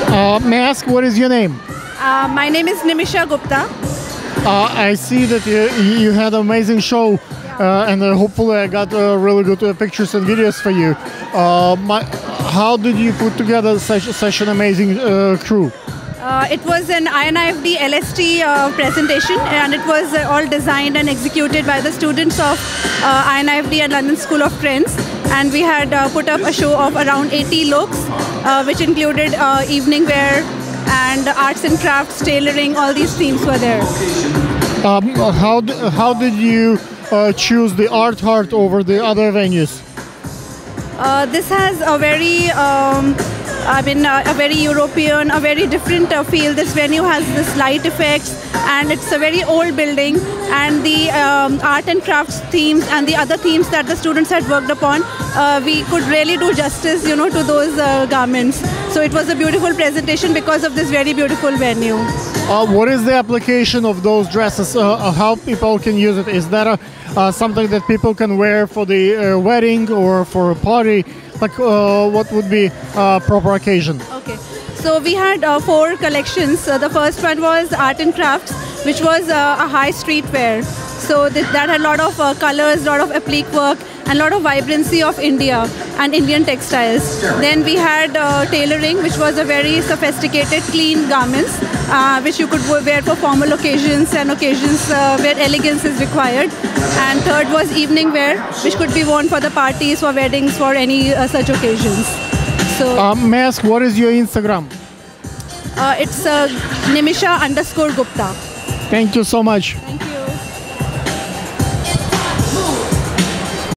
May I ask what is your name? My name is Nimisha Gupta. I see that you had an amazing show, and hopefully I got really good pictures and videos for you. How did you put together such an amazing crew? It was an INIFD LST presentation, and it was all designed and executed by the students of INIFD and London School of Trends. And we had put up a show of around 80 looks, which included evening wear and arts and crafts, tailoring. All these themes were there. How did you choose the Art Heart over the other venues? This has a very a very European, a very different feel. This venue has this light effects, and it's a very old building, and the art and crafts themes and the other themes that the students had worked upon, we could really do justice, to those garments. So it was a beautiful presentation because of this very beautiful venue. What is the application of those dresses? How people can use it? Is that something that people can wear for the wedding or for a party? Like, what would be a proper occasion? Okay, so we had 4 collections. The first one was art and crafts, which was a high street wear. So that had a lot of colors, a lot of applique work, and a lot of vibrancy of India and Indian textiles. Then we had tailoring, which was a very sophisticated, clean garments, which you could wear for formal occasions and occasions where elegance is required. And third was evening wear, which could be worn for the parties, for weddings, for any such occasions. So, may I ask, what is your Instagram? It's Nimisha_Gupta. Thank you so much. Thank you.